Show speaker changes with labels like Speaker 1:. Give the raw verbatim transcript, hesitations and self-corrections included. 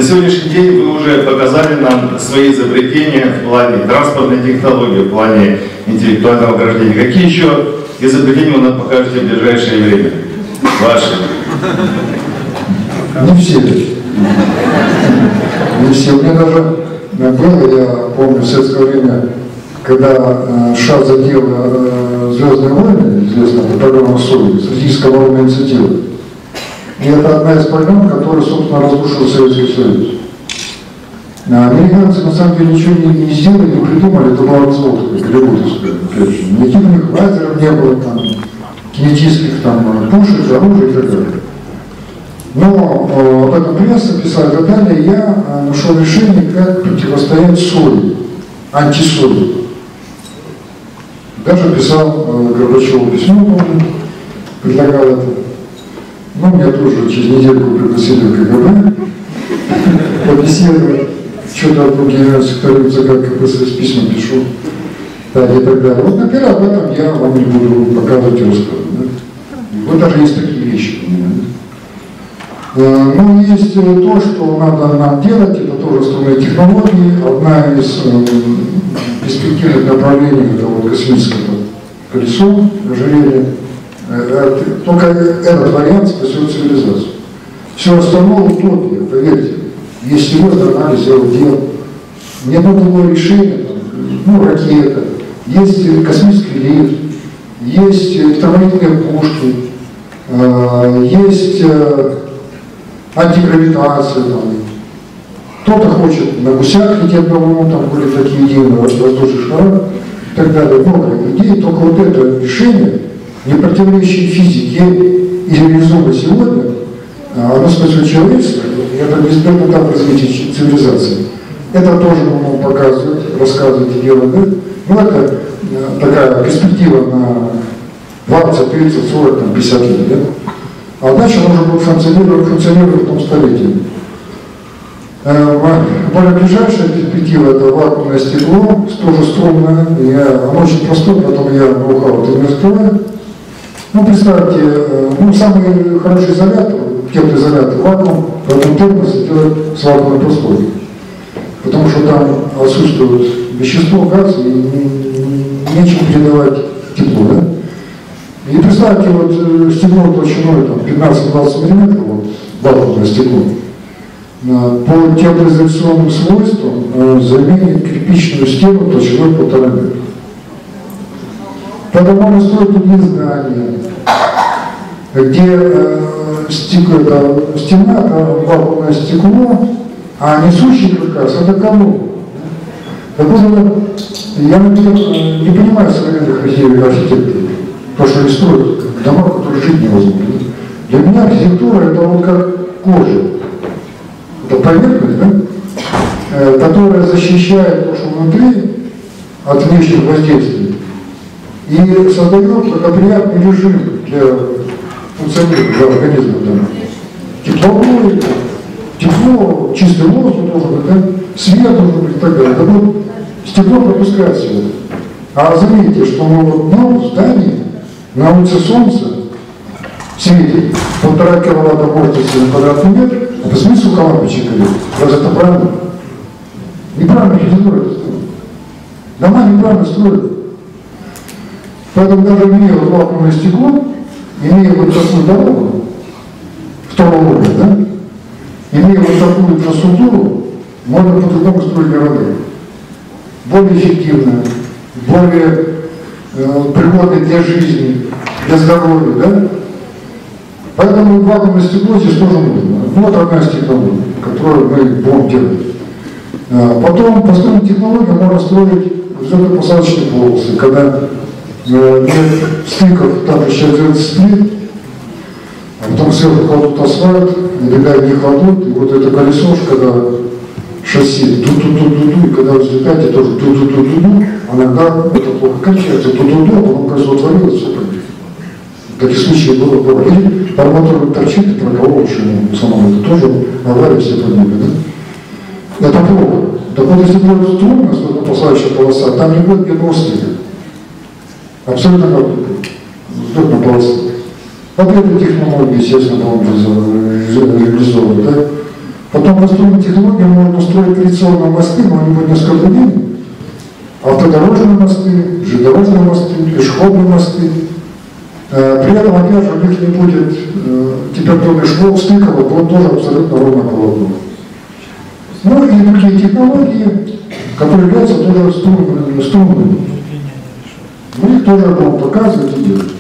Speaker 1: сегодняшний день вы уже показали нам свои изобретения в плане транспортной технологии, в плане интеллектуального ограждения. Какие еще изобретения вы нам покажете в ближайшее время? Ваши?
Speaker 2: Не все. Не все. У меня даже было, я помню, в советское время, когда США задела «Звездные войны», известная программа СОИ, стратегическая военная инициатива. И это одна из программ, которая, собственно, разрушила Советский Союз. Американцы, на самом деле, ничего не, не сделали, не придумали, это была разводка, голливудовская. Никаких у них лазеров не было, там, кинетических там, пушек, оружия и так далее. Но э, об этом пресса писали и так далее, я э, нашел решение, как противостоять соли, антисоли. Даже писал э, Горбачеву письмо, помню, предлагал это. Ну, меня тоже через недельку пригласили в КГБ побеседовать, что-то от других секторица, как КПСС письма пишу, да, и так далее. Вот, например, об этом я вам не буду показывать и рассказывать. Да? Вот даже есть такие вещи у меня. Да? Ну, есть то, что надо нам делать, это тоже основные технологии. Одна из э, перспективных направлений, это вот космическое колесо, ожерелье. Только этот вариант спасет цивилизацию. Все остальное утопия, поверьте. Есть серьезный анализ дел. Ни одно другое решение, ну, ракета, есть космический лифт, есть электромагнитные пушки, э, есть э, антигравитация. Кто-то хочет на гусях лететь на Луну, там были такие идеи на воздушных шарах и так далее. Много идей, только вот это решение, не противоречащее физике и реализовано сегодня, оно спасет человечество, это неизбежно этап развития цивилизации. Это тоже мы показывать, рассказывать и делать. Да? Ну, это такая перспектива на двадцать, тридцать, сорок, пятьдесят лет. Да? А дальше нужно будет функционировать, функционировать в том столетии. Более ближайшая перспектива – это вакуумное стекло, тоже струнное. Я, оно очень простое, потом я ноу-хау это не раскрываю. Ну, представьте, ну, самый хороший изолятор, теплоизолятор, вакуум, поэтому термос делают с вакуумной прослойкой. Потому что там отсутствует вещество, газ, и нечем передавать тепло, да? И представьте, вот стекло толщиной пятнадцать-двадцать миллиметров, вот, вакуумное стекло, по теплоизоляционным свойствам заменит кирпичную стену толщиной полтора метра. Поэтому можно строить другие здания, где э, стекло, это, стена, это вакуумное стекло, а несущий каркас это колонна. Так вот, я, например, не понимаю современных архитекторов, то, что они строят дома, в которых жить невозможно. Для меня архитектура это вот как кожа. Это поверхность, да? Э, которая защищает то, что внутри, от внешних воздействий. И создает благоприятный режим для функционирования для организма. Да. Тепловой, тепло, чистый воздух должен быть, да? Свет должен быть и так далее. Это будет стекло пропускает свет. А заметьте, что мы вот днем в здании на улице солнца светит полтора киловатта мощности на квадратный метр, а посмотрите, сколько лампочек идет. Разве это правильно? Неправильно архитектура это строит. Дома неправильно строят. Поэтому даже имея вот вакуумное стекло, имея вот такую дорогу, второго уровня, да, имея вот такую инфраструктуру, можно по-другому строить города. Более эффективно, более э, пригодно для жизни, для здоровья, да. Поэтому вакуумное стекло здесь тоже нужно. Вот одна из технологий, которую мы будем делать. А потом, по основным технологиям можно строить взлетно-посадочные полосы, когда нет стыков, там еще делают сплит, а потом сверху кладут асфальт, набегают не кладут, и вот это колесо, когда шасси ду-ду-ду-ду-ду, и когда вы взлетаете, тоже ду-ду-ду-ду-ду, иногда это плохо кончается, ду-ду-ду, а потом колесо отвалилось, все пробили. Таких случаев было было. Или арматура торчит и проколол шину самому, это тоже авария, все погибли, да? Это плохо. Так вот, если будет трудно, взлетно-посадочная полоса, там не будет ни одного стыка. Абсолютно как взлетная полоса. Вот эту технологию, естественно, будем реализовывать, да? Потом по строительной технологии можно строить традиционные мосты, но они будут несколько дней. Автодорожные мосты, железнодорожные мосты, пешеходные мосты. При этом, опять же, у них не будет температурный школ, стыковых, будет тоже абсолютно ровно полотно. Ну и другие технологии, которые являются тоже струнными. Мы их тоже будем показывать и делать.